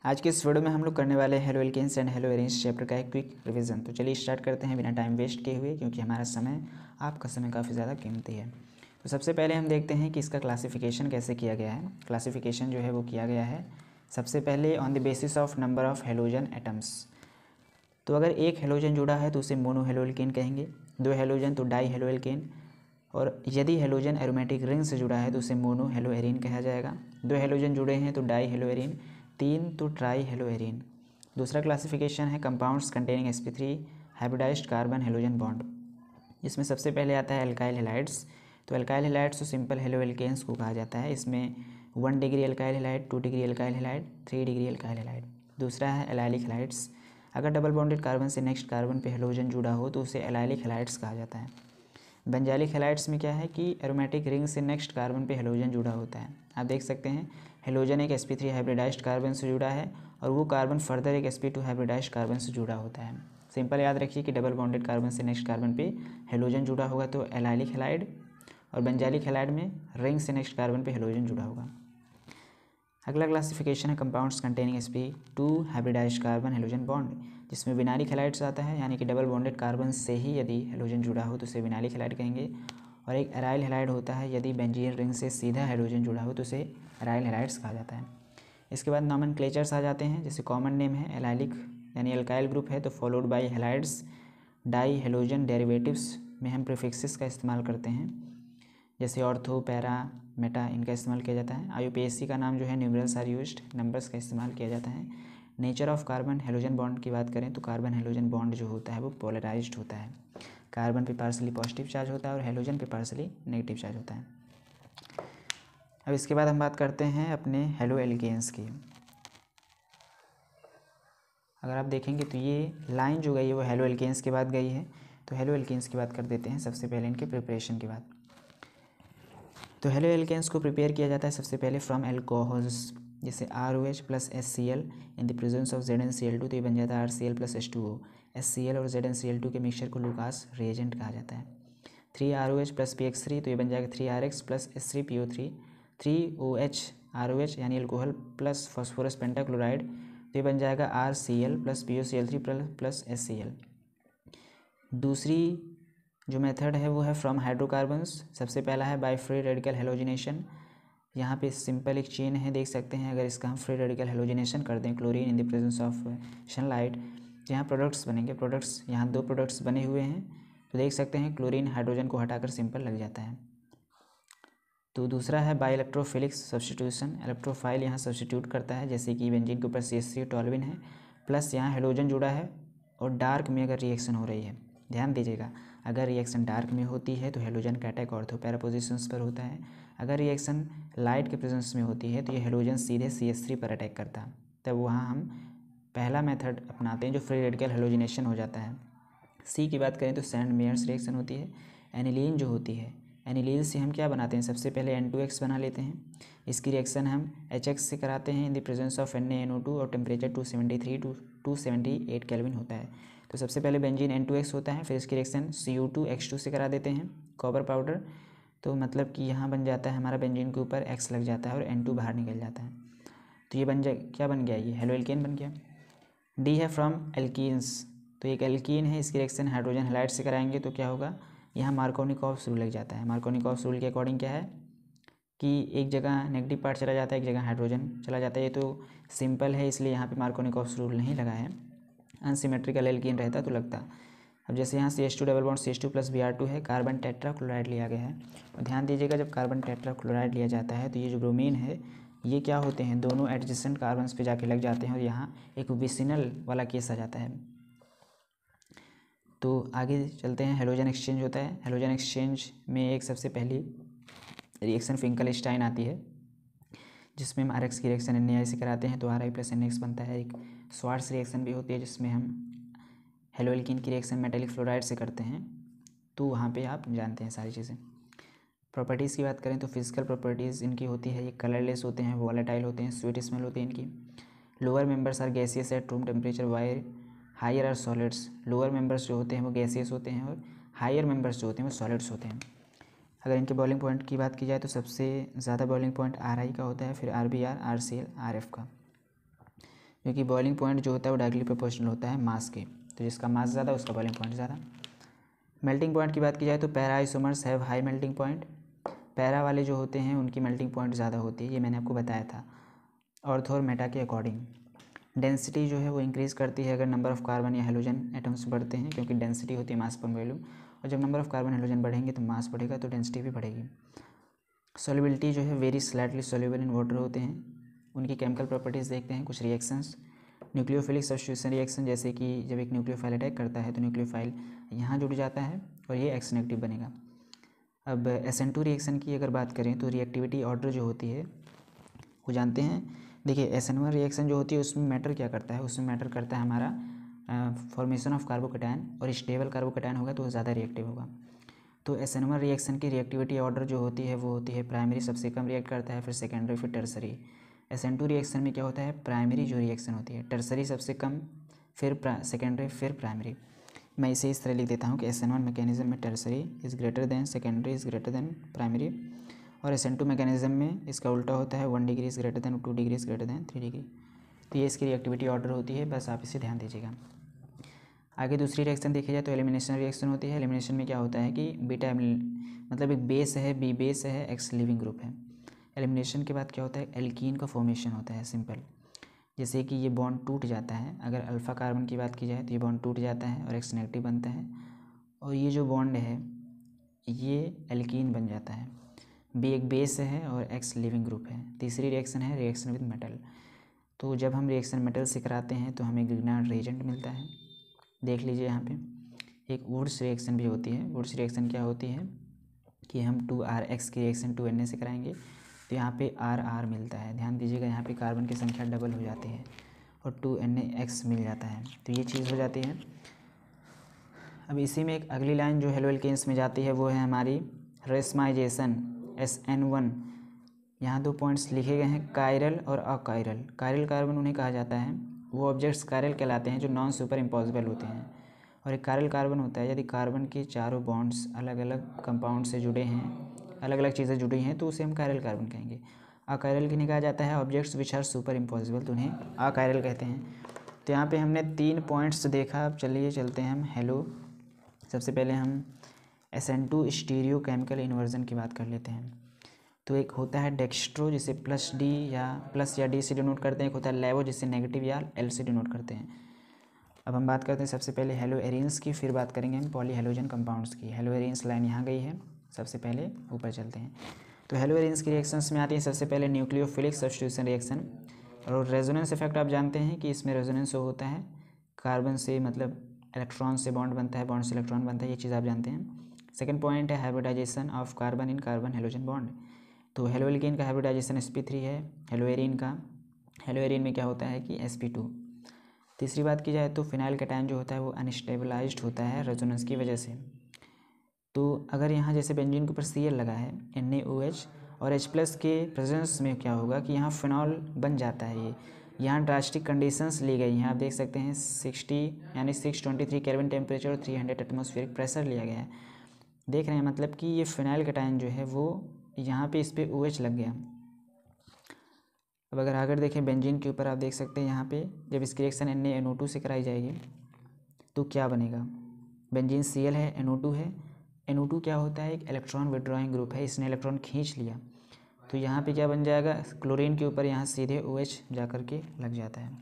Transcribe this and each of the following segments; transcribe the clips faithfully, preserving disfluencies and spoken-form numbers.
आज के इस वीडियो में हम लोग करने वाले हैं haloalkanes and haloarenes chapter का एक क्विक रिवीजन। तो चलिए स्टार्ट करते हैं बिना टाइम वेस्ट किए हुए, क्योंकि हमारा समय आपका समय काफ़ी ज़्यादा कीमती है। तो सबसे पहले हम देखते हैं कि इसका क्लासिफिकेशन कैसे किया गया है। क्लासिफिकेशन जो है वो किया गया है सबसे पहले on the basis of number of halogen atoms. तो अगर एक हेलोजन जुड़ा है तो उसे मोनो हेलो एल्केन कहेंगे, दो हेलोजन तो डाई हेलो एल्केन, और यदि हेलोजन एरोमेटिक रिंग से जुड़ा है तो उसे मोनो हेलो एरीन कहा जाएगा। दो हेलोजन जुड़े हैं तो डाई हेलो एरीन, तीन तो ट्राई हेलो एरीन। दूसरा क्लासिफिकेशन है compounds containing S P three hybridised carbon halogen bond. इसमें सबसे पहले आता है एल्काइल हेलाइड्स। तो एल्काइल हेलाइड्स तो सिंपल हेलो एल्केन्स को कहा जाता है। इसमें one degree alkyl halide, two degree alkyl halide, three degree alkyl halide. दूसरा है एलाइलिक हेलाइड्स। अगर डबल बॉन्डेड कार्बन से नेक्स्ट कार्बन पे हेलोजन जुड़ा हो तो उसे एलाइलिक हेलाइड्स कहा जाता है। बेंजाइलिक हेलाइड्स में क्या है कि एरोमेटिक रिंग से नेक्स्ट कार्बन पे हेलोजन जुड़ा होता है। आप देख सकते हैं हेलोजन एक S P three hybridised carbon से जुड़ा है और वो कार्बन फर्दर एक S P two hybridised carbon से जुड़ा होता है। सिंपल याद रखिए कि डबल बॉन्डेड कार्बन से नेक्स्ट कार्बन पे हेलोजन जुड़ा होगा तो एलाइलिक हेलाइड, और बेंजाइलिक हेलाइड में रिंग से नेक्स्ट कार्बन पे हेलोजन जुड़ा होगा। अगला क्लासिफिकेशन है compounds containing S P two hybridised carbon halogen bond, जिसमें विनालिक हेलाइड्स आता है, यानी कि डबल बॉन्डेड कार्बन से ही यदि हेलोजन जुड़ा हो तो उसे विनालिक हेलाइड कहेंगे। और एक एराइल हेलाइड होता है, यदि बेंजीन रिंग से सीधा हेलोजन जुड़ा हो तो उसे एराइल हेलाइड्स कहा जाता है। इसके बाद नॉमेनक्लेचर्स आ जाते हैं, जैसे कॉमन नेम है एलाइलिक यानी एल्काइल ग्रुप है तो followed by halides. Dihalogen derivatives में हम प्रीफिक्सेस का इस्तेमाल करते हैं, जैसे ऑर्थो, पैरा, मेटा, इनका इस्तेमाल किया जाता है। I U P S C का नाम जो है न्यूमरल्स आर यूज्ड, नंबर्स का इस्तेमाल किया जाता है। Nature of carbon halogen bond की बात करें तो कार्बन हेलोजन बॉन्ड जो होता है वो पोलराइज्ड होता है। कार्बन पे पार्सली पॉजिटिव चार्ज होता है और हेलोजन पे पार्सली नेगेटिव चार्ज होता है। अब इसके बाद हम बात करते हैं अपने हेलो एल्केन्स की। अगर आप देखेंगे तो ये लाइन जो गई है वो हेलो एल्केन्स के बाद गई है। तो हेलो एल्केन्स की बात कर देते हैं सबसे पहले इनके प्रिपरेशन के बाद। तो हेलो एल्केन्स को प्रिपेयर किया जाता है सबसे पहले फ्रॉम एल्कोहल्स, जैसे R O H plus S C L in the presence of Z N C L two, तो ये बन जाता है R C L plus H two O. S C L और Z N C L two के mixture को Lucas reagent कहा जाता है। Three R O H plus P X three, तो ये बन जाएगा three R X plus S three P O three. Three O H R O H यानी एल्कोहल प्लस फॉस्फोरस पेंटाक्लोराइड, तो ये बन जाएगा R C L plus P O C L three plus S C L. दूसरी जो method है वो है फ्रॉम हाइड्रोकार्बन्स। सबसे पहला है बाय फ्री रेडिकल हेलोजिनेशन। यहाँ पे सिंपल एक चेन है, देख सकते हैं। अगर इसका हम फ्री रेडिकल हेलोजिनेशन कर दें chlorine in the presence of sunlight, तो यहाँ प्रोडक्ट्स बनेंगे। प्रोडक्ट्स यहाँ दो प्रोडक्ट्स बने हुए हैं, तो देख सकते हैं क्लोरीन हाइड्रोजन को हटाकर सिंपल लग जाता है। तो दूसरा है बाय इलेक्ट्रोफिलिक सब्स्टिट्यूशन। इलेक्ट्रोफाइल यहाँ सब्स्टिट्यूट करता है, जैसे कि बेंजीन के ऊपर सी एच थ्री टॉल्विन है प्लस यहाँ हेलोजन जुड़ा है और डार्क में अगर रिएक्शन हो रही है, ध्यान दीजिएगा, अगर रिएक्शन डार्क में होती है तो हेलोजन का अटैक ऑर्थो पैरा पोजिशंस पर होता है। अगर रिएक्शन लाइट के प्रेजेंस में होती है तो ये हेलोजन सीधे सी एच थ्री पर अटैक करता है। तब वहाँ हम पहला मेथड अपनाते हैं जो फ्री रेडिकल हेलोजिनेशन हो जाता है। सी की बात करें तो सैंड मेयर्स रिएक्शन होती है। एनिलीन जो होती है, एनिलीन से हम क्या बनाते हैं, सबसे पहले एन टू एक्स बना लेते हैं। इसकी रिएक्शन हम एच एक्स से कराते हैं in the presence of N A N O two और temperature two seventy three to two seventy eight kelvin होता है। तो सबसे पहले बेंजीन एन टू एक्स होता है, फिर इसकी reaction C U two X two से करा देते हैं कॉपर पाउडर। तो मतलब कि यहाँ बन जाता है हमारा बेंजीन के ऊपर एक्स लग जाता है और एन टू बाहर निकल जाता है। तो ये बन जाए क्या बन गया, ये हेलो एल्केन बन गया। डी है फ्रॉम एल्कीन्स। तो एक एल्कीन है, इसकी रिएक्शन हाइड्रोजन हैलाइड से कराएंगे तो क्या होगा, यहाँ मार्कोनिकॉव्स रूल लग जाता है। मार्कोनिकॉव्स रूल के अकॉर्डिंग क्या है कि एक जगह नेगेटिव पार्ट चला जाता है, एक जगह हाइड्रोजन चला जाता है। ये तो सिंपल है, इसलिए यहाँ पे मार्कोनिकॉव्स रूल नहीं लगा है। अनसिमेट्रिकल एल्कीन रहता तो लगता। अब जैसे यहाँ C H two double bond C H two plus B R two है, कार्बन टेट्रा क्लोराइड लिया गया है। और ध्यान दीजिएगा जब कार्बन टेट्रा क्लोराइड लिया जाता है तो ये जो ब्रोमीन है ये क्या होते हैं, दोनों एडजेसेंट कार्बन्स पे जाके लग जाते हैं और यहाँ एक विसिनल वाला केस आ जाता है। तो आगे चलते हैं, हेलोजन एक्सचेंज होता है। हेलोजन एक्सचेंज में एक सबसे पहली रिएक्शन फिंकलस्टाइन आती है, जिसमें हम आर एक्स की रिएक्शन एन ए आई से कराते हैं तो R I plus N X बनता है। एक स्वार्ट्स रिएक्शन भी होती है जिसमें हम हेलो एल्कीन की रिएक्शन मेटेलिक फ्लोराइड से करते हैं, तो वहाँ पे आप जानते हैं सारी चीज़ें। प्रॉपर्टीज़ की बात करें तो फिजिकल प्रॉपर्टीज़ इनकी होती है, ये कलरलेस होते हैं, वॉलेटाइल होते हैं, स्वीट स्मेल होती है इनकी। Lower members are gaseous at room temperature, while higher are solids. Lower members जो होते हैं वो गैसियस होते हैं और हायर मेंबर्स जो होते हैं वो सॉलिड्स होते हैं। अगर इनके बॉइलिंग पॉइंट की बात की जाए तो सबसे ज़्यादा बॉइलिंग पॉइंट आर आई का होता है, फिर R B R, R C L, R F का। क्योंकि बॉइलिंग पॉइंट जो होता है वो डायरेक्टली प्रोपोर्शनल होता है मास के, तो जिसका मास ज़्यादा उसका बॉइलिंग पॉइंट ज़्यादा। मेल्टिंग पॉइंट की बात की जाए तो para isomers have high melting point, para वाले जो होते हैं उनकी मेल्टिंग पॉइंट ज़्यादा होती है, ये मैंने आपको बताया था ऑर्थो और मेटा के अकॉर्डिंग। डेंसिटी जो है वो इंक्रीज़ करती है अगर नंबर ऑफ़ कार्बन या हेलोजन एटम्स बढ़ते हैं, क्योंकि डेंसिटी होती है मास पर वॉल्यूम, और जब नंबर ऑफ़ कार्बन हेलोजन बढ़ेंगे तो मास बढ़ेगा तो डेंसिटी भी बढ़ेगी। सॉल्युबिलिटी जो है very slightly soluble in water होते हैं। उनकी केमिकल प्रॉपर्टीज़ देखते हैं, कुछ रिएक्शंस। न्यूक्लियोफिलिक सब्स्टिट्यूशन रिएक्शन, जैसे कि जब एक न्यूक्लियोफाइल अटैक करता है तो न्यूक्लियोफाइल यहाँ जुड़ जाता है और ये एक्स नेगेटिव बनेगा। अब एस एन टू रिएक्शन की अगर बात करें तो रिएक्टिविटी ऑर्डर जो होती है वो जानते हैं। देखिए एस एन वन रिएक्शन जो होती है उसमें मैटर क्या करता है, उसमें मैटर करता है हमारा फॉर्मेशन ऑफ कार्बोकैटायन, और स्टेबल कार्बोकैटायन होगा तो वो ज़्यादा रिएक्टिव होगा। तो एस एन वन रिएक्शन की रिएक्टिविटी ऑर्डर जो होती है वो होती है प्राइमरी सबसे कम रिएक्ट करता है, फिर सेकेंडरी, फिर tertiary. S N two reaction में क्या होता है, प्राइमरी जो रिएक्शन होती है, टर्सरी सबसे कम, फिर सेकेंडरी, फिर प्राइमरी। मैं इसे इस तरह लिख देता हूँ कि एस एन वन मैकेनिज्म में tertiary is greater than secondary is greater than primary, और एस एन टू मैकेनिज्म में इसका उल्टा होता है, one degree is greater than two degree is greater than three degree. तो ये इसकी रिएक्टिविटी ऑर्डर होती है, बस आप इसे ध्यान दीजिएगा। आगे दूसरी रिएक्शन देखी जाए तो एलिमिनेशन रिएक्शन होती है। एलिमिनेशन में क्या होता है कि बीटा मतलब एक बेस है, बी बेस है, एक्स लिविंग ग्रुप है। एलिमिनेशन के बाद क्या होता है, एल्कीन का फॉर्मेशन होता है सिंपल, जैसे कि ये बॉन्ड टूट जाता है। अगर अल्फ़ा कार्बन की बात की जाए तो ये बॉन्ड टूट जाता है और एक्स नेगेटिव बनता है, और ये जो बॉन्ड है ये एल्कीन बन जाता है। बी एक बेस है और एक्स लिविंग ग्रुप है। तीसरी रिएक्शन है रिएक्शन विद मेटल। तो जब हम रिएक्शन मेटल से कराते हैं तो हमें ग्रिग्नार्ड रिएजेंट मिलता है। देख लीजिए यहाँ पे एक वुड्स रिएक्शन भी होती है। वुड्स रिएक्शन क्या होती है कि हम टू आर एक्स की रिएक्शन टू एन ए से कराएंगे तो यहाँ पे आर आर मिलता है। ध्यान दीजिएगा यहाँ पे कार्बन की संख्या डबल हो जाती है और टू एन ए एक्स मिल जाता है, तो ये चीज़ हो जाती है। अब इसी में एक अगली लाइन जो हेलो एल्केन्स में जाती है वो है हमारी रेसमाइजेशन, एस एन वन। यहाँ दो पॉइंट्स लिखे गए हैं, कायरल और अकायरल। कायरल कार्बन उन्हें कहा जाता है, वो ऑब्जेक्ट्स कायरल कहलाते हैं जो नॉन सुपर इम्पॉसिबल होते हैं। और एक कायरल कार्बन होता है यदि कार्बन के चारों बॉन्ड्स अलग अलग कंपाउंड से जुड़े हैं, अलग अलग चीज़ें जुड़ी हैं, तो उसे हम कायरल कार्बन कहेंगे। अकायरल किन्हें कहा जाता है, objects which are superimposable, तो उन्हें अकायरल कहते हैं। तो यहाँ पे हमने तीन पॉइंट्स देखा। अब चलिए चलते हैं हम हेलो। सबसे पहले हम S N two stereochemical inversion की बात कर लेते हैं। तो एक होता है डेक्स्ट्रो जिसे प्लस डी या प्लस या डी से डिनोट करते हैं, एक होता है लेवो जिसे नेगेटिव या एल से डिनोट करते हैं। अब हम बात करते हैं सबसे पहले हेलो एरिन्स की, फिर बात करेंगे हम पॉली हेलोजन कंपाउंड्स की। हेलो एरिन्स लाइन यहाँ गई है, सबसे पहले ऊपर चलते हैं। तो हेलो एरिन्स की रिएक्शंस में आती है सबसे पहले न्यूक्लियोफिलिक सब्स्टिट्यूशन रिएक्शन, और रेजोनेंस इफेक्ट आप जानते हैं कि इसमें रेजोनेंस होता है कार्बन से, मतलब इलेक्ट्रॉन से बॉन्ड बनता है, बॉन्ड से इलेक्ट्रॉन बनता है, ये चीज़ आप जानते हैं। सेकंड पॉइंट है hybridisation of carbon in carbon halogen bond. तो हेलो एल्केन का हाइब्रिडाइजेशन एस पी थ्री है, हेलो एरीन का हेलो एरीन में क्या होता है कि एस पी टू। तीसरी बात की जाए तो फिनाइल कैटायन जो होता है वो अनस्टेबलाइज्ड होता है रेजोनेंस की वजह से। तो अगर यहाँ जैसे बेंजीन के ऊपर सी एल लगा है एन ए ओ एच और H प्लस के प्रेजेंस में क्या होगा कि यहाँ फिनॉल बन जाता है। ये यहाँ ड्रास्टिक कंडीशंस ली गई हैं, आप देख सकते हैं सिक्सटी यानी six twenty three kelvin temperature और थ्री हंड्रेड एटमॉस्फेरिक प्रेशर लिया गया है। देख रहे हैं मतलब कि ये फिनाइल कैटायन जो है वो यहाँ पे इस पर ओ एच लग गया। अब अगर आगे देखें बेंजीन के ऊपर आप देख सकते हैं यहाँ पे जब इसकी reaction N A N O two से कराई जाएगी तो क्या बनेगा। बेंजीन सी एल है, एन ओ टू है। एन ओ टू क्या होता है, एक इलेक्ट्रॉन विड्रॉइंग ग्रुप है, इसने इलेक्ट्रॉन खींच लिया तो यहाँ पे क्या बन जाएगा, क्लोरीन के ऊपर यहाँ सीधे ओ एच जा कर के लग जाता है।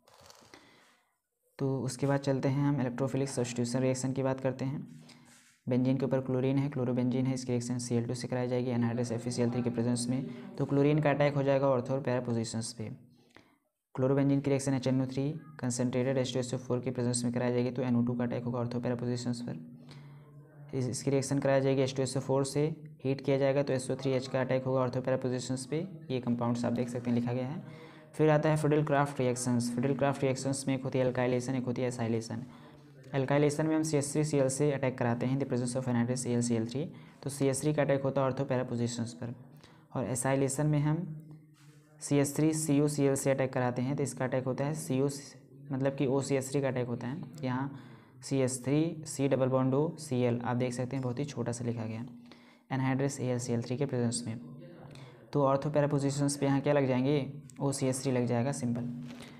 तो उसके बाद चलते हैं हम इलेक्ट्रोफिलिक सब्स्टिट्यूशन रिएक्शन की बात करते हैं। बेंजीन के ऊपर क्लोरीन है, क्लोरोबेंजीन है, इसकी रिएक्शन सी एल टू से कराई जाएगी anhydrous F E C L three के प्रेजेंस में, तो क्लोरीन का अटैक हो जाएगा ऑर्थो और पैरा पोजिशंस पे। क्लोरोबेंजीन की reaction H N O three concentrated H two S O four के प्रेजेंस में कराई जाएगी तो एन ओ टू का अटैक होगा ऑर्थो पैरा पोजिशंस पर। इसकी रिएक्शन कराई जाएगी H two S O four से, हीट किया जाएगा तो एस ओ थ्री एच का अटैक होगा ऑर्थो पैरा पोजिशंस पे। ये कंपाउंड्स आप देख सकते हैं लिखा गया है। फिर आता है Friedel Crafts reactions. Friedel Crafts reactions में एक होती है अल्काइलेशन, एक होती है एसाइलेशन। अल्काइलेशन में हम C S three C L से अटैक कराते हैं the presence of anhydrous C L C L three, तो सी एस थ्री का अटैक होता है ऑर्थो पैरा पोजिशंस पर। और एसाइलेशन में हम C S three C O C L से अटैक कराते हैं तो इसका अटैक होता है सी ओ, मतलब कि ओ सी एस थ्री का अटैक होता है। यहाँ C S three C double bond O C L आप देख सकते हैं बहुत ही छोटा सा लिखा गया anhydrous A L C L three के प्रेजेंस में। तो ऑर्थो पैरा पोजिशंस पे यहाँ क्या लग जाएंगे, ओ सी एस थ्री लग जाएगा सिंपल।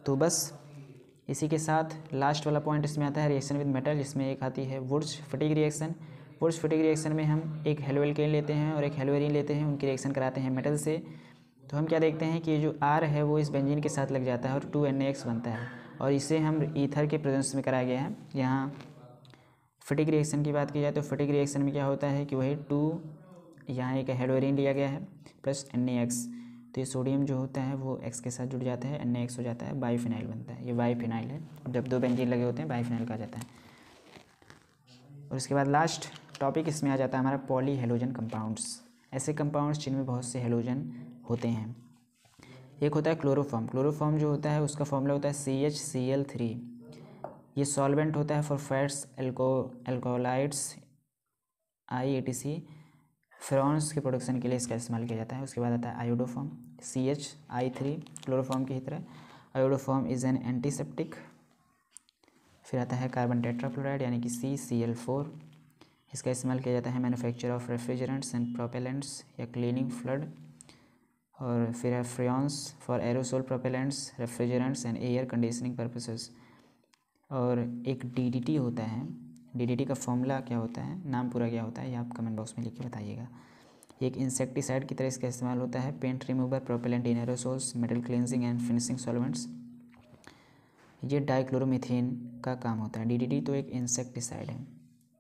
तो बस इसी के साथ लास्ट वाला पॉइंट इसमें आता है रिएक्शन विद मेटल, जिसमें एक आती है Wurtz Fittig reaction. Wurtz Fittig reaction में हम एक हेलोएल्केन लेते हैं और एक हेलोएरिन लेते हैं, उनकी रिएक्शन कराते हैं मेटल से। तो हम क्या देखते हैं कि ये जो आर है वो इस बेंजीन के साथ लग जाता है और टू एन ए एक्स बनता है, और इसे हम ईथर के प्रेजेंस में कराया गया है। यहाँ फटीग रिएक्शन की बात की जाए तो फटीग रिएक्शन में क्या होता है कि वही टू, यहाँ एक हेलोएरिन लिया गया है प्लस एन ए एक्स, तो ये सोडियम जो होता है वो एक्स के साथ जुड़ जाता है, एन ए एक्स हो जाता है, बाईफिनाइल बनता है। ये बाईफिनाइल है, जब दो बेंजीन लगे होते हैं बाईफिनाइल कहा जाता है। और उसके बाद लास्ट टॉपिक इसमें आ जाता है हमारा पॉली हेलोजन कंपाउंड्स, ऐसे कंपाउंड्स जिनमें बहुत से हेलोजन होते हैं। एक होता है क्लोरोफॉर्म। क्लोरोफॉर्म जो होता है उसका फॉर्मूला होता है C H C L three. ये सॉल्वेंट होता है फॉर फैट्स, एल्को alkaloids, I A T C, freons के प्रोडक्शन के लिए इसका इस्तेमाल किया जाता है। उसके बाद आता है iodoform, C H I three, chloroform की तरह। Iodoform is an antiseptic. फिर आता है कार्बन टेट्राक्लोराइड यानी कि सी सी एल फोर, इसका इस्तेमाल किया जाता है manufacture of refrigerants and propellants या क्लीनिंग फ्लड। और फिर है freons for aerosol propellants, refrigerants and air conditioning purposes. और एक डी डी टी होता है, डी डी टी का फॉर्मूला क्या होता है, नाम पूरा क्या होता है, ये आप कमेंट बॉक्स में लिख के बताइएगा। एक इंसेक्टिसाइड की तरह इसका इस्तेमाल होता है, paint remover, propellant in aerosols, metal cleansing and finishing solvents. ये डाइक्लोरोमीथेन का काम होता है। डी डी टी तो एक इंसेक्टिसाइड है।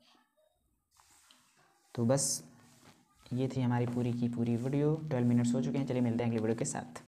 तो बस ये थी हमारी पूरी की पूरी वीडियो। ट्वेल्व मिनट्स हो चुके हैं, चलिए मिलते हैं अगली वीडियो के साथ।